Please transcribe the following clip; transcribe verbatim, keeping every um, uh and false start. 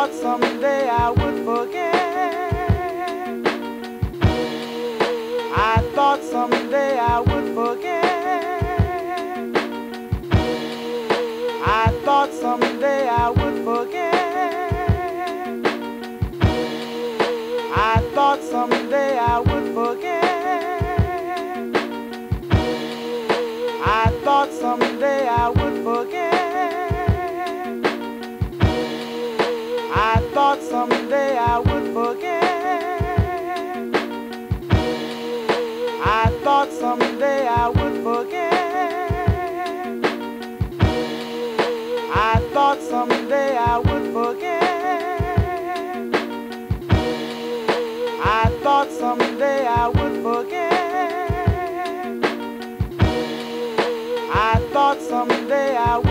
thought someday I would forget. I thought someday I would forget. I thought someday I would forget. I thought someday I would forget. I thought someday I would forget. I thought someday I would forget. I thought someday I would forget. I thought someday I would forget. I thought someday I would forget. I thought someday I would